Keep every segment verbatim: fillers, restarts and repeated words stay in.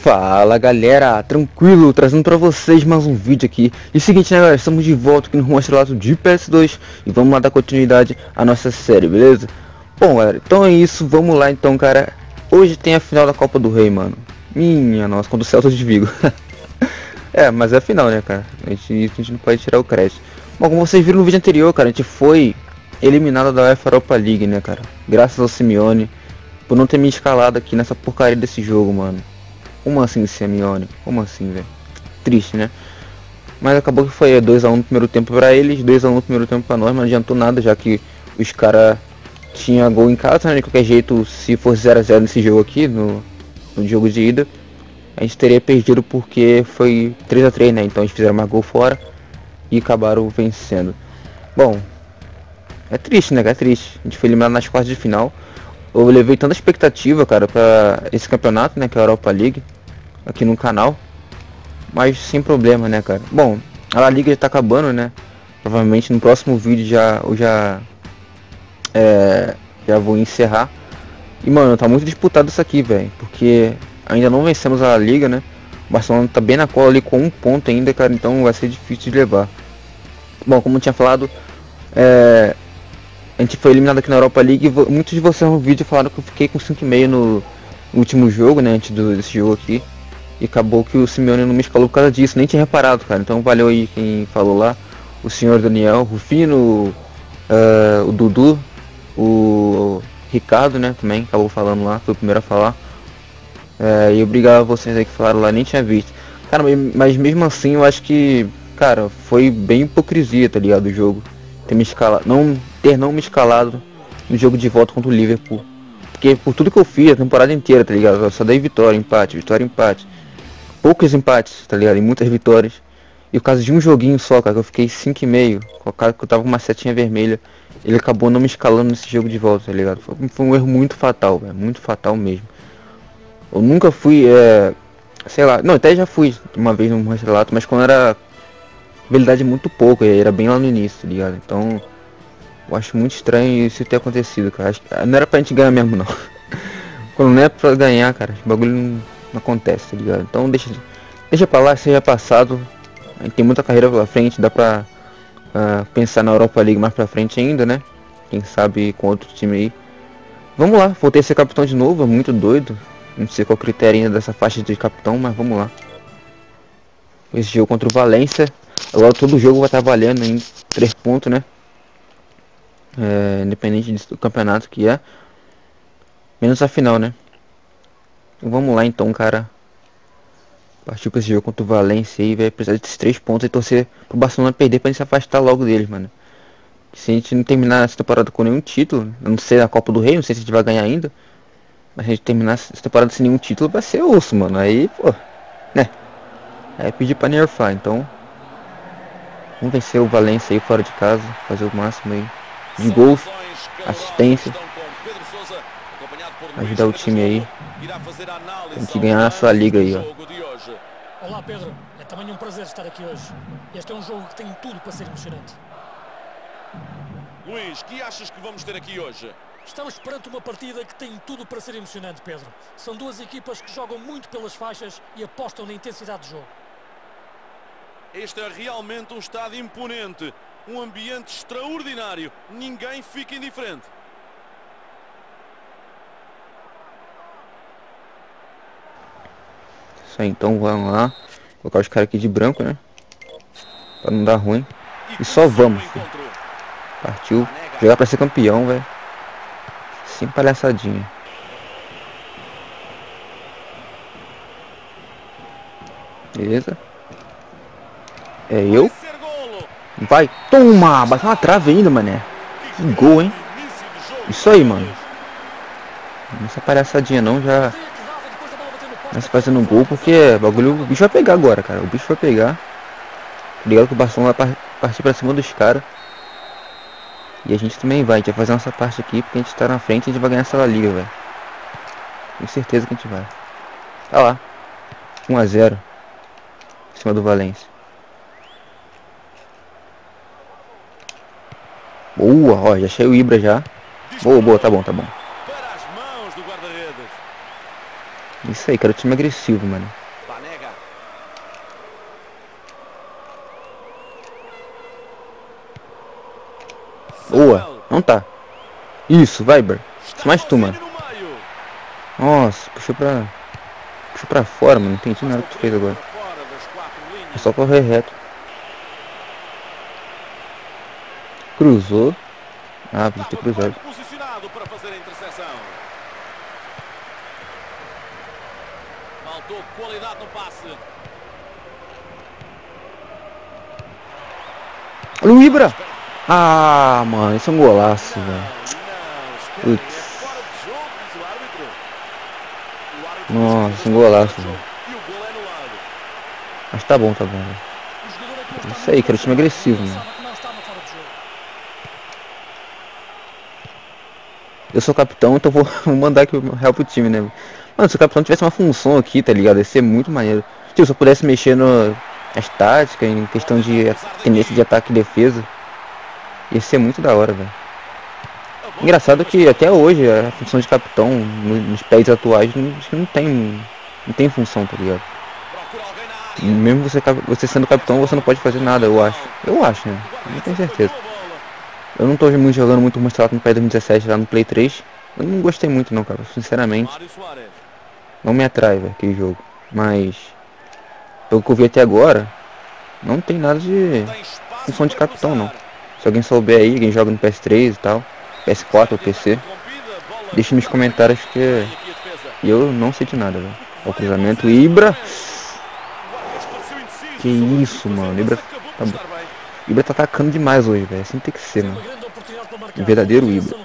Fala galera, tranquilo, trazendo pra vocês mais um vídeo aqui. E seguinte, né galera, estamos de volta aqui no rumo estrelado de P S dois e vamos lá dar continuidade à nossa série, beleza? Bom galera, então é isso, vamos lá então, cara. Hoje tem a final da Copa do Rei, mano. Minha nossa, contra o Celta de Vigo. É, mas é a final, né, cara? A gente, a gente não pode tirar o crédito. Bom, como vocês viram no vídeo anterior, cara, a gente foi eliminado da UEFA Europa League, né, cara? Graças ao Simeone, por não ter me escalado aqui nessa porcaria desse jogo, mano. Como assim, Simeone? Como assim, velho? Triste, né? Mas acabou que foi dois a um no primeiro tempo pra eles, dois a um no primeiro tempo pra nós, mas não adiantou nada, já que os caras tinham gol em casa, né? De qualquer jeito, se fosse zero a zero nesse jogo aqui, no, no jogo de ida, a gente teria perdido porque foi três a três, né? Então eles fizeram mais gol fora e acabaram vencendo. Bom, é triste, né? É triste. A gente foi eliminado nas quartas de final. Eu levei tanta expectativa, cara, pra esse campeonato, né? Que é a Europa League, aqui no canal. Mas sem problema, né, cara? Bom, a La Liga já tá acabando, né? Provavelmente no próximo vídeo já eu já é, já vou encerrar. E mano, tá muito disputado isso aqui, velho, porque ainda não vencemos a La Liga, né? O Barcelona tá bem na cola ali com um ponto ainda, cara, então vai ser difícil de levar. Bom, como eu tinha falado, é, a gente foi eliminado aqui na Europa League. Muitos de vocês no vídeo falaram que eu fiquei com cinco e meio no último jogo, né, antes do, desse jogo aqui. E acabou que o Simeone não me escalou por causa disso, nem tinha reparado, cara. Então valeu aí quem falou lá. O senhor Daniel, o Rufino, uh, o Dudu, o Ricardo, né, também acabou falando lá, foi o primeiro a falar. Uh, e obrigado a vocês aí que falaram lá, nem tinha visto. Cara, mas mesmo assim eu acho que, cara, foi bem hipocrisia, tá ligado, o jogo. Ter me escalado, não, ter não me escalado no jogo de volta contra o Liverpool. Porque por tudo que eu fiz a temporada inteira, tá ligado? Eu só dei vitória, empate, vitória, empate. Poucos empates, tá ligado? E muitas vitórias. E o caso de um joguinho só, cara, que eu fiquei cinco e meio, com a cara que eu tava com uma setinha vermelha, ele acabou não me escalando nesse jogo de volta, tá ligado? Foi, foi um erro muito fatal, velho, muito fatal mesmo. Eu nunca fui, é, sei lá, não, até já fui uma vez num relato, mas quando era habilidade muito pouco, era bem lá no início, tá ligado? Então, eu acho muito estranho isso ter acontecido, cara. Acho que não era pra gente ganhar mesmo, não. Quando não é pra ganhar, cara, o bagulho não, não acontece, tá ligado? Então deixa, deixa pra lá, seja passado. A gente tem muita carreira pela frente, dá pra uh, pensar na Europa League mais pra frente ainda, né? Quem sabe com outro time aí. Vamos lá, voltei a ser capitão de novo, é muito doido. Não sei qual o critério ainda dessa faixa de capitão, mas vamos lá. Esse jogo contra o Valência, agora todo jogo vai estar valendo em três pontos, né? É, independente do campeonato que é. Menos a final, né? Então, vamos lá então, cara. Partiu pra esse jogo contra o Valência aí, vai precisar desses três pontos e torcer pro Barcelona perder pra gente se afastar logo deles, mano. Se a gente não terminar essa temporada com nenhum título, eu não sei a Copa do Rei, não sei se a gente vai ganhar ainda. Mas a gente terminar essa temporada sem nenhum título vai ser osso, mano. Aí, pô, né? É pedir pra nerfar, então. Vamos vencer o Valência aí fora de casa, fazer o máximo aí de gols, assistência. Ajudar o time aí. A gente ganhar essa liga aí, ó. Olá Pedro, é também um prazer estar aqui hoje. Este é um jogo que tem tudo para ser emocionante. Luís, que achas que vamos ter aqui hoje? Estamos perante uma partida que tem tudo para ser emocionante, Pedro. São duas equipas que jogam muito pelas faixas e apostam na intensidade do jogo. Este é realmente um estádio imponente, um ambiente extraordinário. Ninguém fica indiferente. Isso aí, então vamos lá. Colocar os caras aqui de branco, né? Pra não dar ruim. E só vamos, filho. Partiu. Jogar pra ser campeão, velho. Sem palhaçadinha. Beleza. É eu. Vai. Toma! Bateu uma trave ainda, mané. Que gol, hein? Isso aí, mano. Não essa palhaçadinha não, já. Mas fazendo gol, porque o bagulho, o bicho vai pegar agora, cara. O bicho vai pegar. Ligado que o Barcelona vai partir pra cima dos caras. E a gente também vai. A gente vai fazer nossa parte aqui, porque a gente tá na frente e a gente vai ganhar essa liga, velho. Tenho certeza que a gente vai. Tá lá. um a zero. Em cima do Valência. Boa, ó, já achei o Ibra já. Boa, boa, tá bom, tá bom. Isso aí, cara, o time agressivo, mano. Banega. Boa, não tá. Isso, vai, Ber. Mais tu, mano. Nossa, puxou pra... Puxou pra fora, mano. Não entendi nada que tu fez agora. É só correr reto. Cruzou. Ah, podia ter cruzado. Posicionado para fazer a interseção. Faltou qualidade no passe. Olha o Ibra! Ah, mano, isso é um golaço, velho. Putz. Nossa, um golaço, velho. Mas tá bom, tá bom, velho. Isso aí, cara, o time agressivo, mano. Eu sou capitão, então vou, vou mandar aqui o real pro time, né? Mano, se o capitão tivesse uma função aqui, tá ligado? Ia ser muito maneiro. Tipo, se eu pudesse mexer no... as táticas, em questão de tendência de ataque e defesa, ia ser muito da hora, velho. Engraçado que até hoje a função de capitão nos países atuais não, não tem não tem função, tá ligado? Mesmo você, você sendo capitão, você não pode fazer nada, eu acho. Eu acho, né? Não tenho certeza. Eu não tô muito jogando muito Monster no P E S dois mil e dezessete lá no Play três. Eu não gostei muito não, cara, sinceramente. Não me atrai, velho, aquele jogo. Mas pelo que eu vi até agora, não tem nada de função de capitão, não. Se alguém souber aí, alguém joga no P S três e tal, P S quatro ou P C, deixe nos comentários que eu não sei de nada, velho. O cruzamento, Ibra. Que isso, mano. Ibra tá, Ibra tá atacando demais hoje, velho. Assim tem que ser, mano. Um verdadeiro Ibra.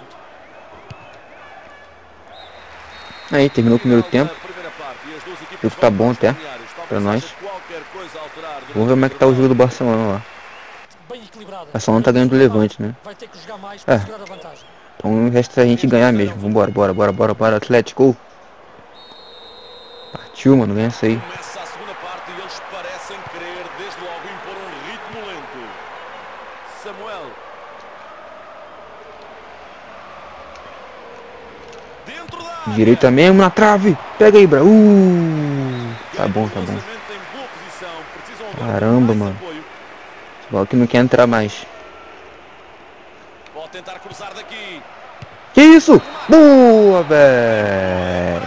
Aí, terminou o primeiro tempo. O jogo tá bom até pra nós. Vamos ver como é que tá o jogo do Barcelona lá. O Barcelona tá ganhando do Levante, né? É. Então o resto é a gente ganhar mesmo. Vambora, bora, bora, bora, bora, Atlético. Partiu, mano, ganha isso aí. Começa a segunda parte e eles parecem querer desde logo impor um ritmo lento. Samuel. Dentro da área. Direita mesmo na trave. Pega aí, Ibra. Uh, tá bom, tá bom. Caramba, mano. Bola que não quer entrar mais. Pode tentar cruzar daqui. Que isso? Boa, velho.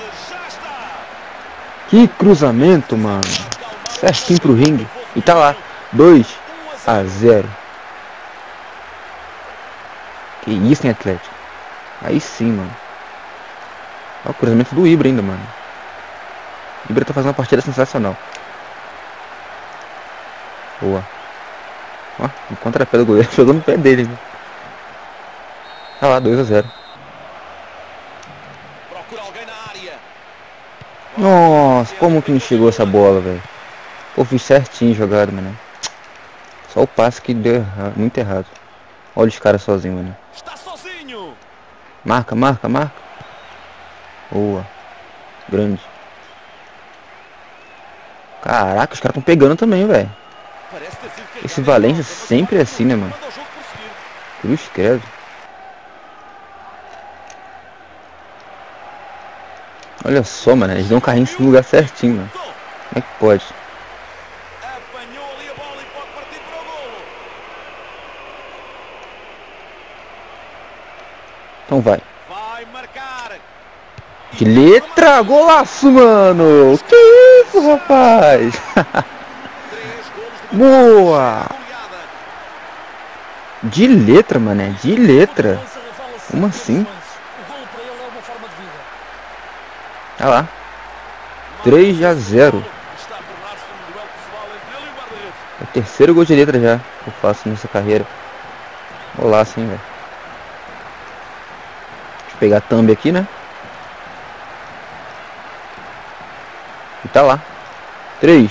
Que cruzamento, mano. Certinho pro ringue. E tá lá. dois a zero. Que isso, hein, Atlético? Aí sim, mano. Olha o cruzamento do Ibra ainda, mano. O Ibra tá fazendo uma partida sensacional. Boa. Ó, o contrapé do goleiro. Jogou no pé dele, viu? Tá lá, dois a zero. Procura alguém na área. Nossa, como que não chegou essa bola, velho? Pô, fiz certinho jogado, mano. Só o passe que deu errado, muito errado. Olha os caras sozinhos, mano. Está sozinho. Marca, marca, marca. Boa. Grande. Caraca, os caras estão pegando também, velho. Esse Valência sempre é assim, né, mano? Cruz credo. Olha só, mano, eles dão um carrinho no lugar certinho, mano. Como é que pode? Apanhou ali a bola e pode partir para o golo. Então vai. Vai marcar. Que letra! Golaço, mano! Que isso, rapaz? Boa! De letra, mano, de letra. Como assim? Olha lá. três a zero. É o terceiro gol de letra já que eu faço nessa carreira. Golaço, hein, velho. Deixa eu pegar a thumb aqui, né? E tá lá. três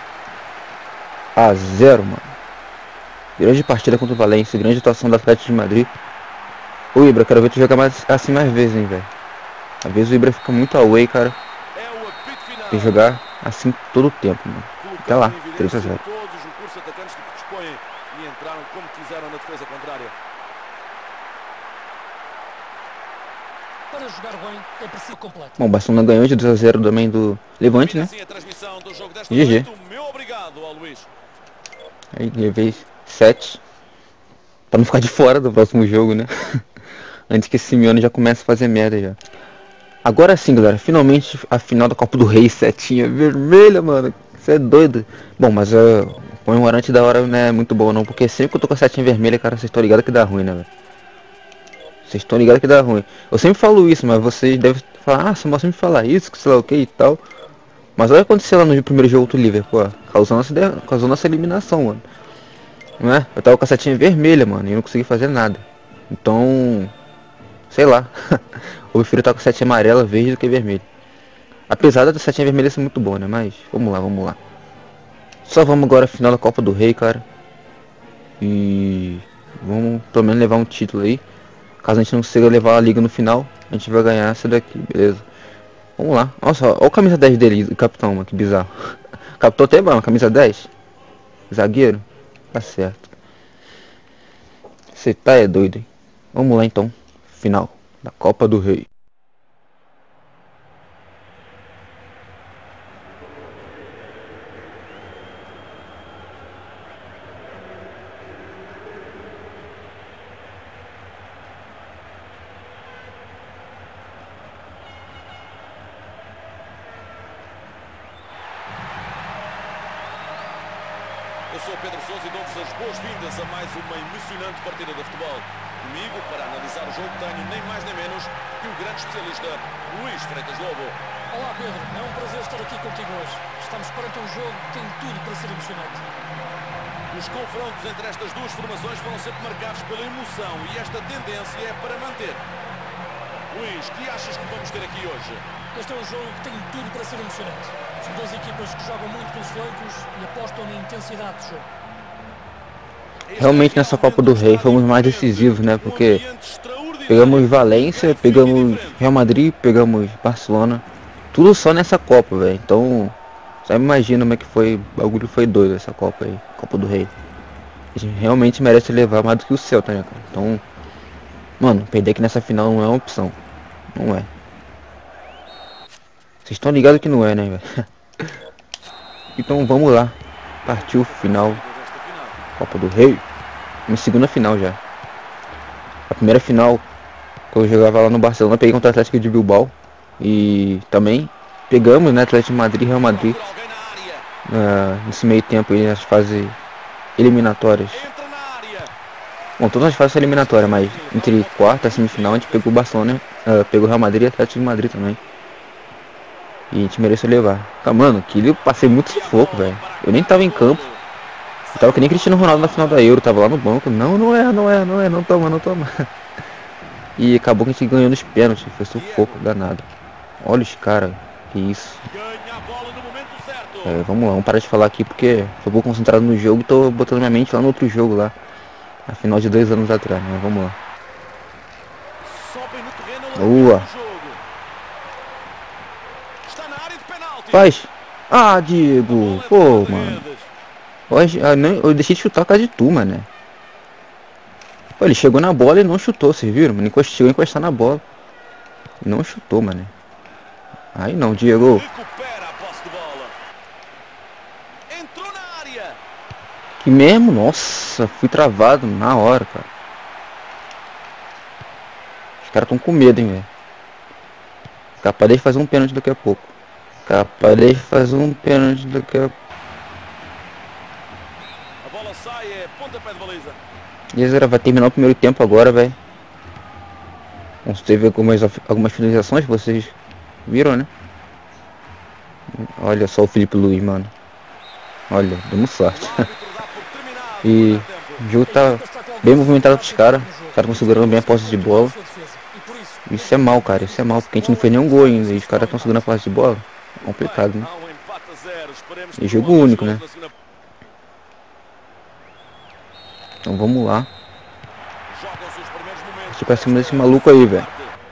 a zero, mano. Grande partida contra o Valência. Grande atuação do Atlético de Madrid. Ô, Ibra, quero ver tu jogar mais, assim mais vezes, hein, velho. Às vezes o Ibra fica muito away, cara. Tem que jogar assim todo o tempo, mano. Até lá, três a zero. Todos os recursos atacantes que dispõem e entraram como quiseram na defesa contrária. Para jogar bem é preciso completo. Bom, o Barcelona ganhou de dois a zero também do Levante, né? G G. Aí levei sete. Pra não ficar de fora do próximo jogo, né? Antes que esse Simeone já comece a fazer merda já. Agora sim, galera. Finalmente a final da Copa do Rei. Setinha vermelha, mano. Você é doido. Bom, mas uh, o comemorante da hora não é muito bom não. Porque sempre que eu tô com a setinha vermelha, cara, vocês estão ligados que dá ruim, né, velho? Vocês estão ligados que dá ruim. Eu sempre falo isso, mas vocês devem falar, ah, Samuel sempre fala isso, que sei lá o que e tal. Mas olha o que aconteceu lá no primeiro jogo do Liverpool, causou nossa, causou nossa eliminação, mano. Não é? Eu tava com a setinha vermelha, mano, e não consegui fazer nada. Então, sei lá. Eu prefiro estar com a setinha amarela, verde do que vermelha. Apesar da setinha vermelha ser muito boa, né? Mas, vamos lá, vamos lá. Só vamos agora à final da Copa do Rei, cara. E vamos pelo menos levar um título aí. Caso a gente não consiga levar a liga no final, a gente vai ganhar essa daqui, beleza. Vamos lá. Nossa, olha a camisa dez dele, o capitão, mano, que bizarro. O capitão até bom, camisa dez. Zagueiro. Tá certo. Você tá é doido, hein? Vamos lá então. Final da Copa do Rei. Eu sou o Pedro Sousa e dou-vos as boas-vindas a mais uma emocionante partida de futebol. Comigo, para analisar o jogo, tenho nem mais nem menos que o grande especialista Luís Freitas Lobo. Olá Pedro, é um prazer estar aqui contigo hoje. Estamos perante um jogo que tem tudo para ser emocionante. Os confrontos entre estas duas formações foram sempre marcados pela emoção e esta tendência é para manter. Luís, que achas que vamos ter aqui hoje? Este é um jogo que tem tudo para ser emocionante. São duas equipas que jogam muito pelos flancos e apostam na intensidade do jogo. Realmente nessa Copa do Rei fomos mais decisivos, né? Porque pegamos Valência, pegamos Real Madrid, pegamos Barcelona. Tudo só nessa Copa, velho. Então, só imagina como é que foi. O bagulho foi doido essa Copa aí, Copa do Rei. A gente realmente merece levar mais do que o Celta, né, cara? Então, mano, perder aqui nessa final não é uma opção. Não é. Vocês estão ligados que não é, né, velho? Então vamos lá. Partiu final. Copa do Rei. Minha segunda final já. A primeira final que eu jogava lá no Barcelona, peguei contra o Atlético de Bilbao. E também pegamos, né, Atlético de Madrid e Real Madrid. Uh, nesse meio tempo aí, nas fases eliminatórias. Bom, todas as fases eliminatórias, mas entre quarta e semifinal a gente pegou o Barcelona, uh, pegou o Real Madrid e Atlético de Madrid também. E a gente mereceu levar. Tá, mano, que eu passei muito sufoco, velho. Eu nem tava em campo. Eu tava que nem Cristiano Ronaldo na final da Euro, tava lá no banco. Não, não é, não é, não é, não toma, não toma. E acabou que a gente ganhou nos pênaltis. Foi sufoco, danado. Olha os caras, que isso. É, vamos lá, vamos parar de falar aqui porque eu vou concentrado no jogo e tô botando minha mente lá no outro jogo lá. A final de dois anos atrás, né? Vamos lá. Boa. Faz. Ah, Diego. Pô, mano. Hoje, eu, nem, eu deixei de chutar por causa de tu, mano. Pô, ele chegou na bola e não chutou, vocês viram? Mano, chegou a encostar na bola. E não chutou, mano. Aí não, Diego. Que mesmo? Nossa, fui travado na hora, cara. Os caras tão com medo, hein, velho. Capaz de fazer um pênalti daqui a pouco. Capaz de fazer um pênalti daqui a pouco. A bola sai, é pontapé de baliza. Beleza, vai terminar o primeiro tempo agora, velho. Vamos ter algumas, algumas finalizações, vocês viram, né? Olha só o Felipe Luiz, mano. Olha, demos sorte. E o jogo tá bem movimentado dos caras. Os caras estão segurando bem a posse de bola. Isso é mal, cara. Isso é mal, porque a gente não fez nenhum gol ainda. E os caras estão segurando a posse de bola. É complicado, né? E jogo único, né? Então vamos lá. Deixa pra cima desse maluco aí, velho.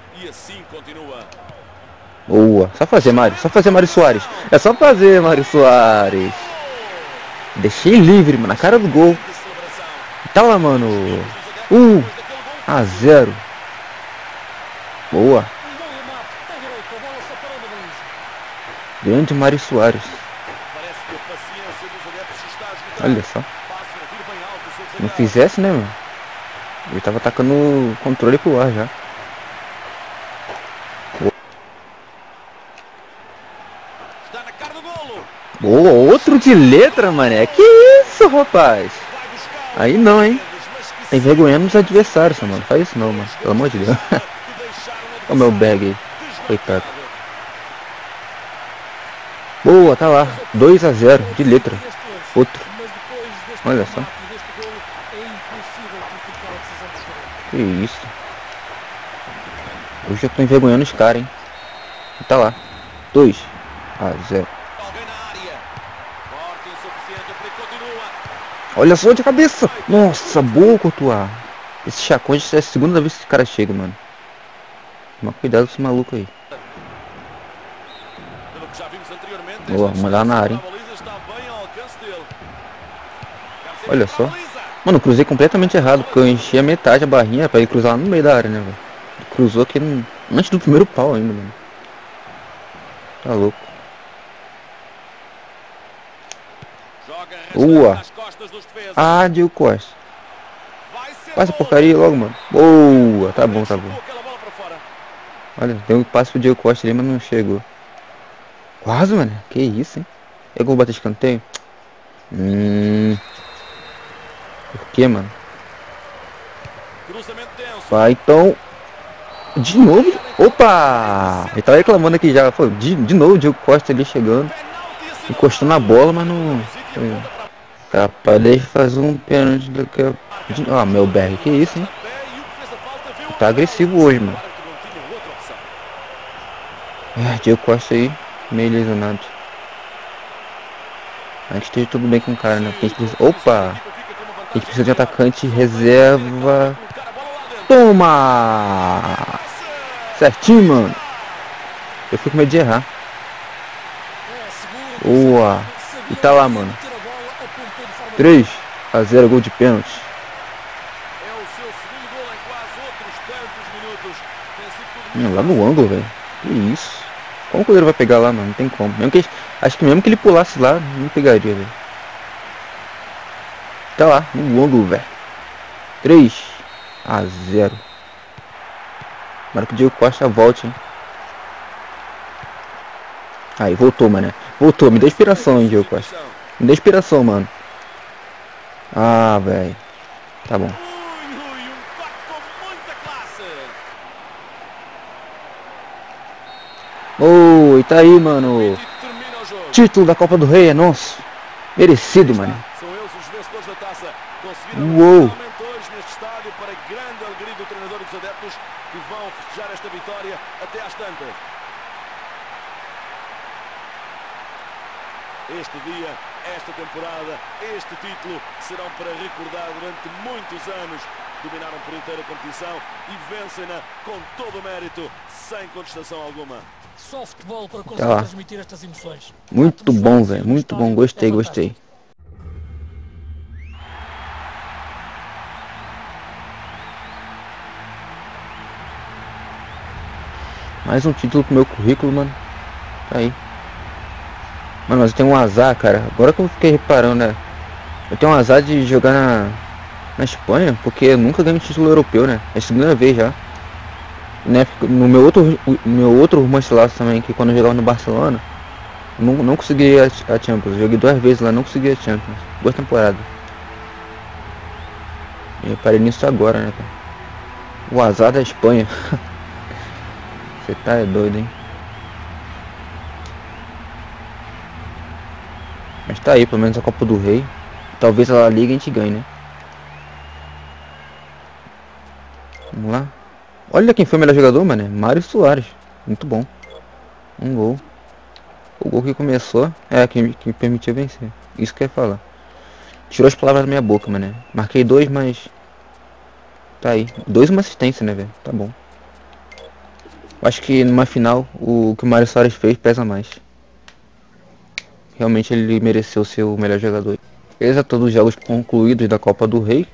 Boa. Só fazer, Mário. Só fazer, Mário Soares. É só fazer, Mário Soares. Deixei livre, mano. Na cara do gol. Tá lá, mano. um a zero. Boa. Grande Mário Soares. Parece que a paciência dos adeptos está a esgotar. Olha só. Passa um tiro bem alto, o seu Não desagrado. fizesse, né, mano? Ele tava atacando o controle pro ar já. Está na cara do golo. Boa, outro de letra, mané. Que isso, rapaz? Vai buscar. Aí não, hein? Mas que Tá envergonhando os adversários, mano. Faz isso não, mano. Pelo amor de Deus. que deixaram Olha o meu bag aí. Coitado. desmarcado. Boa, tá lá. dois a zero de letra. Outro. Mas depois deste Olha só. remate e deste golo, é impossível criticar a decisão do jogador. Que isso. Hoje eu tô envergonhando os caras, hein. E tá lá. dois a zero. Alguém na área. Forte, insuficiente, o perigo continua. Olha só de cabeça. Nossa, boa, Courtois. Esse Chacões é a segunda vez que esse cara chega, mano. Toma cuidado com esse maluco aí. Pelo que já vimos anteriormente, Boa, esta mandar na área, hein. distância da baliza está bem ao alcance dele. Garcia Olha para a só. baliza. Mano, eu cruzei completamente errado, porque eu enchi a metade a barrinha pra ele cruzar lá no meio da área, né, velho. Ele cruzou aqui no... antes do primeiro pau ainda, mano. Tá louco. Joga Boa. nas costas dos defesas. Ah, Diego Costa. Vai ser Passa a golo. porcaria logo, mano. Boa, tá bom, tá bom. Chutou aquela bola para fora. Olha, deu um passe pro Diego Costa ali, mas não chegou. Quase, mano. Que isso, hein? É que eu vou bater escanteio? Hum... Por que, mano? Cruzamento tenso. Vai, então... De novo? Opa! Ele tava reclamando aqui já. Pô, de, de novo o Diego Costa ali chegando. Penalti assinalado. Encostou na bola, mas não... Sítio aponta para Capaz, deixa eu fazer um pênalti daqui a... de- Ó, meu Berg, que isso, hein? pé e o que fez a falta viu Tá a agressivo bola. hoje, mano. O árbitro não tinha outra opção. É, Diego Costa aí, meio lesionado. A gente esteja tudo bem com o cara, né? Porque a gente precisa... Opa! A gente precisa de atacante reserva. Toma! Certinho, mano. Eu fico com medo de errar. Boa! E tá lá, mano. três a zero, gol de pênalti. É o seu segundo gol em quase outros tantos minutos. Tem sido tudo Hum, lá no ângulo, velho. Que isso? Como o goleiro vai pegar lá, mano? Não tem como. Mesmo que ele- acho que mesmo que ele pulasse lá, não pegaria, velho. Tá lá, no ângulo, velho. três a zero. Tomara que o Diego Costa volte, hein? Aí, voltou, mano. Voltou, me dá inspiração, hein, Diego Costa. Me dá inspiração, mano. Ah, velho. Tá bom. Ui, ui, um toque com muita classe. Ô, e tá aí, mano. E termina o jogo. Título da Copa do Rei é nosso. Merecido, mano. São eles os vencedores da taça. Conseguiram Uou. finalmente hoje neste estádio para a grande alegria do treinador e dos adeptos que vão festejar esta vitória até às tantas. Este dia, esta temporada, este título serão para recordar durante muitos anos. Dominaram por inteira a competição e vencem-na com todo o mérito, sem contestação alguma. Só futebol para Tá conseguir lá. transmitir estas emoções. Muito Atos bom, feitos velho. no Muito bom. estádio Gostei, é gostei. Mais um título pro meu currículo, mano. Tá aí. Mano, mas eu tenho um azar, cara. Agora que eu fiquei reparando, né? Eu tenho um azar de jogar na, na Espanha, porque eu nunca ganhei um título europeu, né? É a segunda vez já. Né? No meu outro, no meu outro rumo também, que quando eu jogava no Barcelona, eu não, não consegui a, a Champions. Eu joguei duas vezes lá, não consegui a Champions. Duas temporadas. E eu parei nisso agora, né, cara? O azar da Espanha. Você tá é doido, hein? Mas tá aí, pelo menos a Copa do Rei. Talvez a La Liga a gente ganhe, né? Vamos lá. Olha quem foi o melhor jogador, mano. Mário Soares. Muito bom. Um gol. O gol que começou é que, que me permitiu vencer. Isso que eu ia falar. Tirou as palavras da minha boca, mano. Marquei dois, mas... Tá aí. Dois uma assistência, né, velho? Tá bom. Acho que numa final, o que o Mário Soares fez pesa mais. Realmente ele mereceu ser o melhor jogador. Beleza, todos os jogos concluídos da Copa do Rei.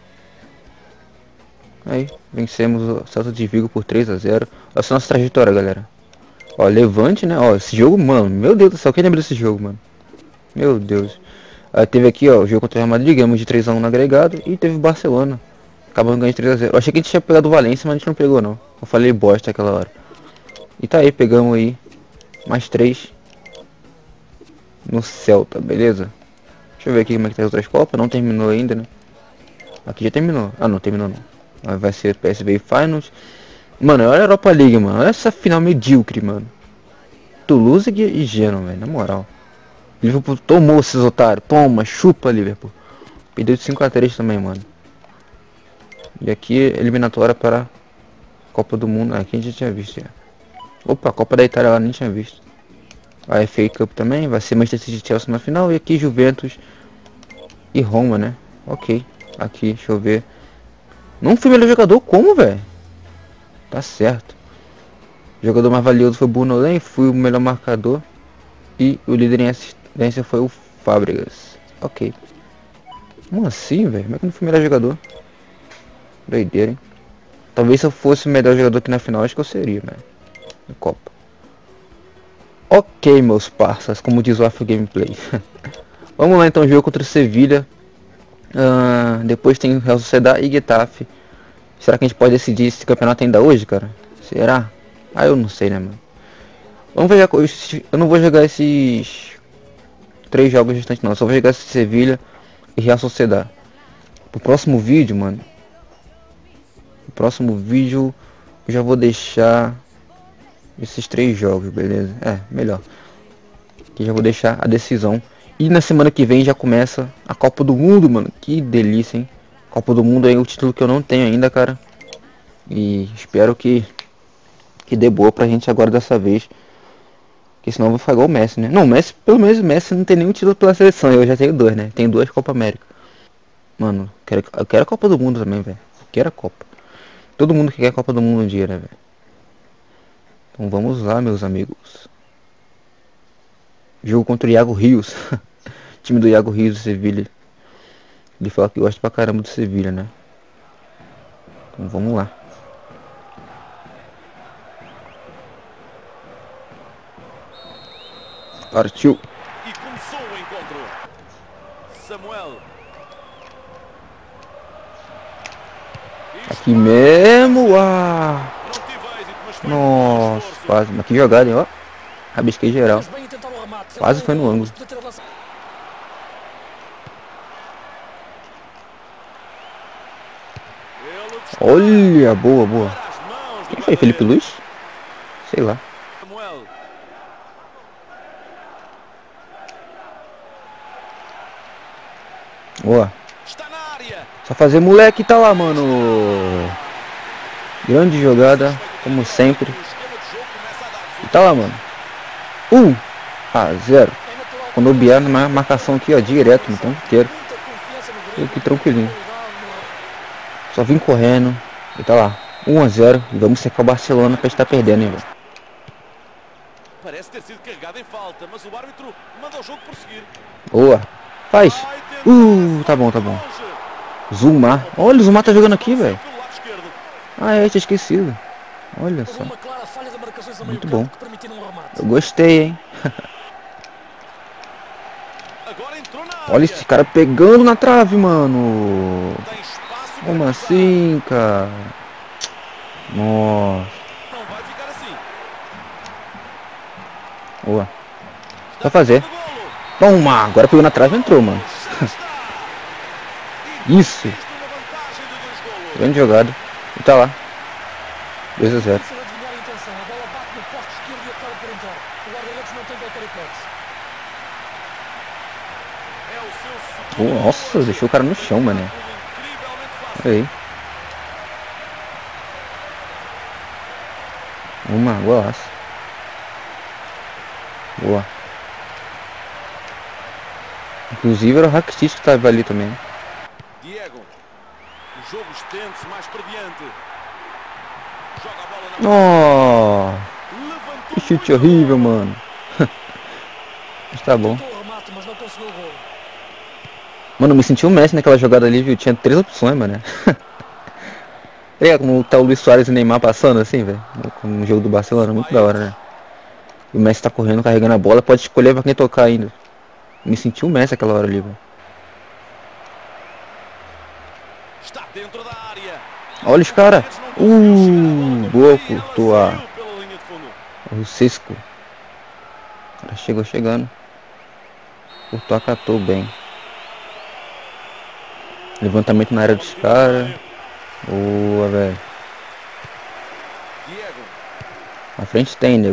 Aí, vencemos o Celta de Vigo por três a zero. Essa é a nossa trajetória, galera. Ó, Levante, né? Ó, esse jogo, mano, meu Deus do céu, quem lembra desse jogo, mano? Meu Deus. Aí teve aqui, ó, o jogo contra o Real Madrid, ganhamos de três a um no agregado. E teve o Barcelona. Acabamos ganhando de três a zero. Eu achei que a gente tinha pegado o Valência, mas a gente não pegou, não. Eu falei bosta aquela hora. E tá aí, pegamos aí mais três no Celta, beleza? Deixa eu ver aqui como é que tá as outras copas. Não terminou ainda, né? Aqui já terminou. Ah, não terminou não. Aí vai ser P S V Finals. Mano, olha a Europa League, mano. Olha essa final medíocre, mano. Toulouse e Genoa, velho. Na moral. Liverpool tomou esses otários. Toma, chupa, Liverpool. Perdeu de cinco a três também, mano. E aqui, eliminatória para a Copa do Mundo. Aqui a gente já tinha visto já. Opa, a Copa da Itália lá nem tinha visto. A F A Cup também. Vai ser Manchester City e Chelsea na final. E aqui Juventus e Roma, né? Ok. Aqui, deixa eu ver. Não fui melhor jogador como, velho? Tá certo. O jogador mais valioso foi o Bruno Lem. Fui o melhor marcador. E o líder em assistência foi o Fábregas. Ok. Como assim, velho? Como é que eu não fui melhor jogador? Doideira, hein? Talvez se eu fosse o melhor jogador aqui na final, acho que eu seria, velho. Na Copa. Ok, meus parças, como diz o Afro Gameplay. Vamos lá então, jogo contra o Sevilha. Uh, depois tem o Real Sociedad e Getafe. Será que a gente pode decidir esse campeonato ainda hoje, cara? Será? Ah, eu não sei, né, mano? Vamos ver, eu não vou jogar esses três jogos restantes não, só vou jogar esse Sevilha e Real Sociedad. Pro próximo vídeo, mano. O próximo vídeo eu já vou deixar esses três jogos, beleza? É, melhor. Que já vou deixar a decisão. E na semana que vem já começa a Copa do Mundo, mano. Que delícia, hein? Copa do Mundo é o título que eu não tenho ainda, cara. E espero que que dê boa pra gente agora dessa vez. Porque senão eu vou ficar igual o Messi, né? Não, o Messi, pelo menos o Messi não tem nenhum título pela seleção. Eu já tenho dois, né? Tenho duas Copa América. Mano, eu quero, eu quero a Copa do Mundo também, velho. Eu quero a Copa. Todo mundo quer a Copa do Mundo um dia, né, velho? Então vamos lá, meus amigos. Jogo contra o Iago Rios. Time do Iago Rios do Sevilha. Ele fala que gosta pra caramba do Sevilha, né? Então vamos lá. Partiu. E começou o encontro. Samuel. Aqui mesmo. Ah. Nossa, quase. Mas que jogada, hein, ó. Rabisquei geral. Quase foi no ângulo. Olha, boa, boa. Quem foi? Felipe Luiz? Sei lá. Boa. Só fazer moleque, tá lá, mano. Grande jogada, como sempre. E tá lá, mano. um a zero. Quando o Biar na marcação aqui, ó, direto no tempo inteiro. E aqui tranquilinho. Só vim correndo. E tá lá. um a zero. E vamos secar o Barcelona pra estar perdendo, hein, velho. Parece ter sido carregado em falta, mas o árbitro manda o jogo prosseguir. Boa. Faz. Uh, tá bom, tá bom. Zumar. Olha, o Zumar tá jogando aqui, velho. Ah, é, tinha esquecido. Olha só. Muito bom. Eu gostei, hein. Olha esse cara pegando na trave, mano. Como assim, cara? Nossa. Boa. Só fazer. Toma. Agora pegou na trave e entrou, mano. Isso. Grande jogada. E tá lá. dois a zero. Oh, nossa, deixou o cara no chão, mano. Olha aí. Uma, golaço. Boa. Inclusive era o Rakitic que tava ali também. Diego. O jogo estende-se mais para diante. Joga a bola Oh, na que chute horrível, mano. Mas tá bom. Mano, eu me senti um Messi naquela jogada ali, viu? Tinha três opções, mano. É como tá o Luis Suárez e o Neymar passando assim, velho. No jogo do Barcelona, muito da hora, né? E o Messi tá correndo, carregando a bola. Pode escolher pra quem tocar ainda. Me senti o Messi aquela hora ali, velho. Está dentro da área. Olha os caras. Uh, boa, Courtois. O Cisco. O cara chegou chegando. Courtois catou bem. Levantamento na área dos caras. Boa, velho. Na frente tem, nego.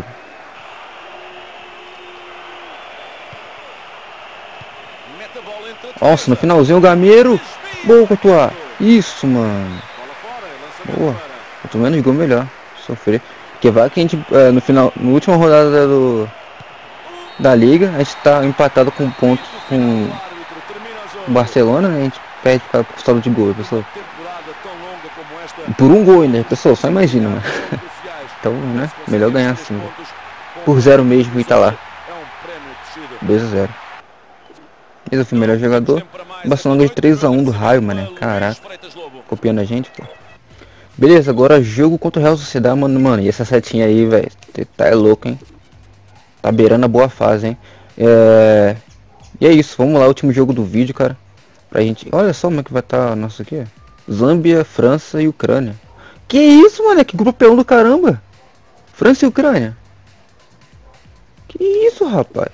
Nossa, no finalzinho o Gameiro. Boa, Courtois. Isso, mano. Boa. Quanto menos gol, melhor. Sofrer. Porque vai que a gente, é, no final, na última rodada do da liga, a gente tá empatado com pontos com o Barcelona, né? A gente perde por causa do saldo de gol, pessoal. Por um gol, né, pessoal? Só imagina, mano. Então, né? Melhor ganhar assim, véio. Por zero mesmo e tá lá. dois a zero. Esse foi o melhor jogador. O Barcelona ganhou de três a um do Raio, mano. Caraca. Copiando a gente, pô. Beleza, agora jogo contra o Real Sociedade, mano. Mano, e essa setinha aí, velho. Tá é louco, hein? Tá beirando a boa fase, hein? É... E é isso, vamos lá, último jogo do vídeo, cara. Pra gente... Olha só como é que vai estar tá nosso aqui. Zâmbia, França e Ucrânia. Que isso, mano? Que grupão do caramba. França e Ucrânia. Que isso, rapaz?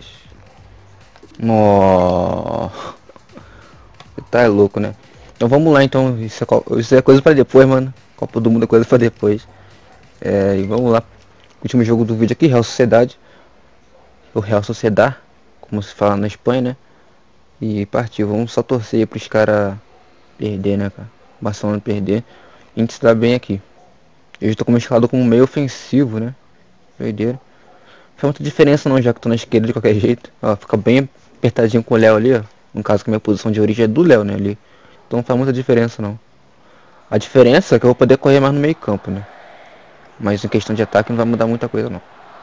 Nossa. Tá é louco, né? Então vamos lá, então. Isso é, isso é coisa pra depois, mano. Copa do Mundo é coisa pra depois. É, e vamos lá. Último jogo do vídeo aqui, Real Sociedade. O Real Sociedade, como se fala na Espanha, né? E partiu. Vamos só torcer pros caras perder, né, cara? Barcelona perder. A gente se dá bem aqui. Eu já tô como escalado como meio ofensivo, né? Doideira. Não faz muita diferença não, já que tô na esquerda de qualquer jeito. Ó, fica bem apertadinho com o Léo ali, ó. No caso que a minha posição de origem é do Léo, né, ali. Então não faz muita diferença não. A diferença é que eu vou poder correr mais no meio campo, né? Mas em questão de ataque não vai mudar muita coisa não.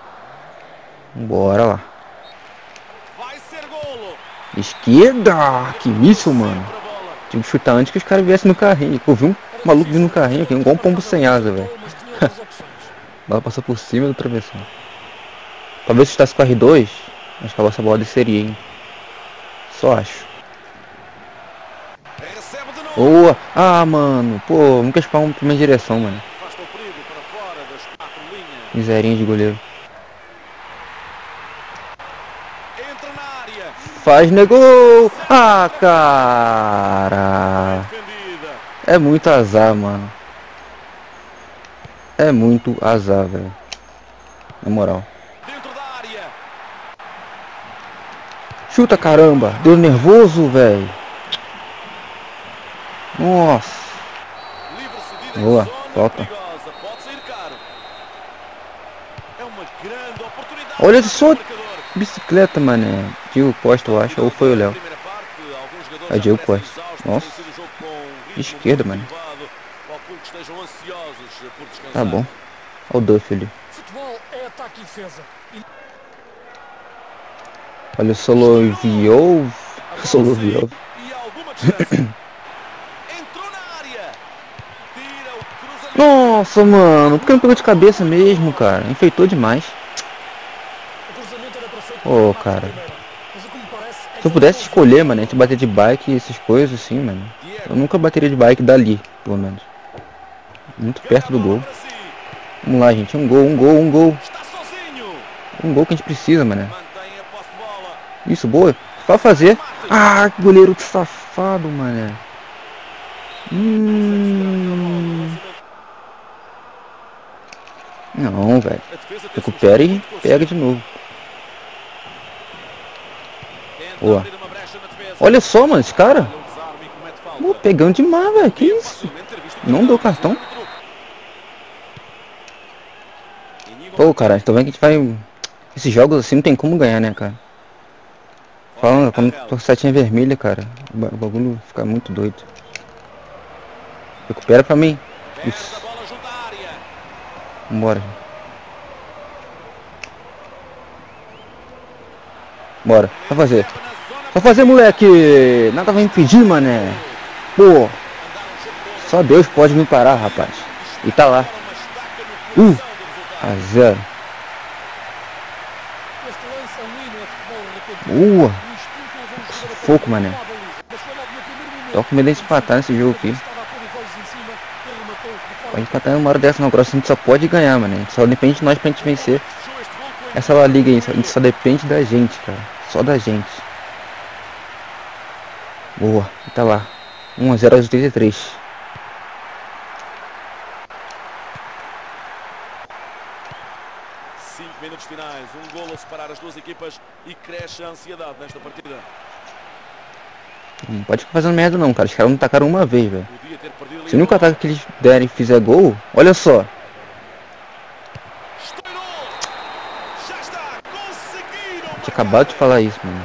Bora lá. Esquerda! Que isso, mano. Tive que chutar antes que os caras viessem no carrinho. Eu vi um maluco vindo no carrinho aqui, igual um pombo sem asa, velho. Ela passou por cima do travessão. Talvez se chutasse com R dois, acho que a nossa bola desceria, hein. Só acho. Boa! Ah, mano. Pô, nunca espalhou pra minha direção, mano. Miserinha de goleiro. Faz negou! Ah, cara! É muito azar, mano. É muito azar, velho. Na moral. Chuta, caramba! Deu nervoso, velho. Nossa. Boa, falta. Olha só. Bicicleta, mané. Diego Costa, eu acho. Ou foi o Léo. É Diego Costa. Nossa. Esquerda, mano. Tá bom. Olha o Duff ali. Olha o Soloviov. Soloviov. Nossa, mano. Por que não pegou de cabeça mesmo, cara? Enfeitou demais. Ô, oh, cara. Se eu pudesse escolher, mano, a gente bater de bike e essas coisas assim, mano. Eu nunca bateria de bike dali, pelo menos. Muito perto do gol. Vamos lá, gente. Um gol, um gol, um gol. Um gol que a gente precisa, mano. Isso, boa. Só fazer. Ah, que goleiro safado, mano. Hum... Não, velho. Recupera e pega de novo. Boa. Olha só, mano, esse cara. Pô, pegando demais, velho. Que isso? Não deu cartão. Pô, cara, tô vendo que a gente vai... Esses jogos assim não tem como ganhar, né, cara? Falando, quando tô setinha vermelha, cara, o bagulho fica muito doido. Recupera pra mim. Isso. Vambora. Bora. Só fazer. Só fazer, moleque. Nada vai impedir, mané. Pô. Só Deus pode me parar, rapaz. E tá lá. Um a zero. Boa. Sufoco, mané. Tô com medo de empatar nesse jogo aqui. Pode empatar numa hora dessa não, agora a gente só pode ganhar, mané. Só depende de nós pra gente vencer essa La Liga aí. A gente só depende da gente, cara. Só da gente. Boa, tá lá. um a zero aos oitenta e três. cinco minutos finais, um golo a separar as duas equipas e cresce a ansiedade nesta partida. Não pode ficar fazendo merda não, cara. Os caras não tacaram uma vez, velho. Se o único ataque que eles derem e fizer gol, olha só. Tinha acabado de falar isso, mano.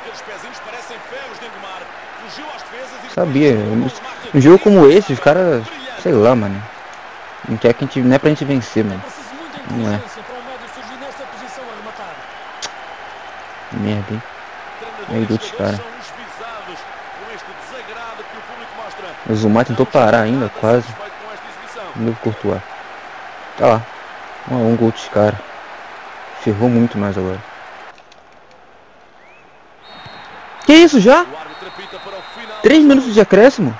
Sabia. Um jogo como esse, os caras, sei lá, mano. Não quer que a gente, não é pra gente vencer, mano. Não é. Merda, hein. Meio dos caras. O Zuma tentou parar ainda, quase. Novo Courtois. Tá lá. Um a um gol dos caras. Ferrou muito mais agora. Que isso já? Três minutos de acréscimo?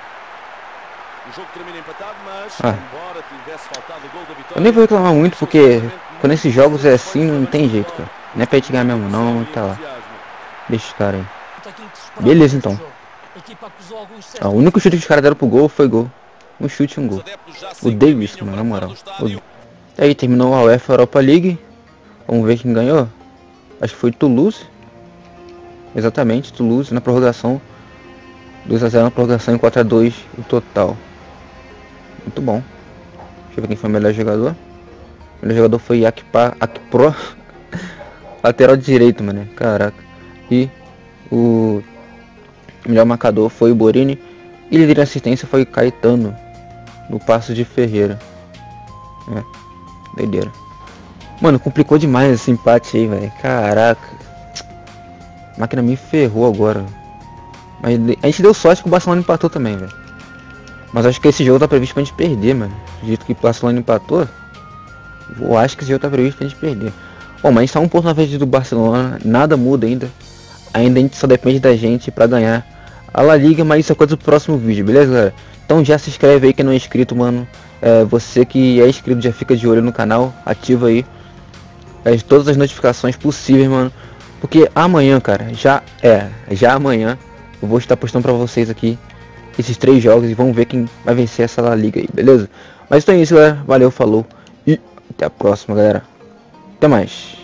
Ah. Eu nem vou reclamar muito porque quando esses jogos é assim não tem jeito, cara. Não é pra gente ganhar mesmo não, tá lá. Deixa os caras aí. Beleza então. Ah, o único chute que os caras deram pro gol foi gol. Um chute e um gol. O Davis, mano, na moral. O... Aí terminou a UEFA Europa League. Vamos ver quem ganhou. Acho que foi Toulouse. Exatamente, Toulouse na prorrogação. dois a zero na prorrogação e quatro a dois o total. Muito bom. Deixa eu ver quem foi o melhor jogador. O melhor jogador foi Akpa, Akpro. Lateral direito, mano. Caraca. E o melhor marcador foi o Borini. E líder de assistência foi o Caetano. No Passo de Ferreira. É. Doideira. Mano, complicou demais esse empate aí, velho. Caraca. A máquina me ferrou agora. Mas a gente deu sorte que o Barcelona empatou também, velho. Mas acho que esse jogo tá previsto pra gente perder, mano. Do jeito que o Barcelona empatou, eu acho que esse jogo tá previsto pra gente perder. Bom, mas a gente tá um ponto na frente do Barcelona. Nada muda ainda. Ainda a gente só depende da gente pra ganhar a La Liga. Mas isso é coisa do próximo vídeo, beleza, galera? Então já se inscreve aí quem não é inscrito, mano. É, você que é inscrito já fica de olho no canal. Ativa aí é, todas as notificações possíveis, mano. Porque amanhã, cara, já é, já amanhã eu vou estar postando pra vocês aqui esses três jogos e vamos ver quem vai vencer essa La Liga aí, beleza? Mas então é isso, galera. Valeu, falou e até a próxima, galera. Até mais.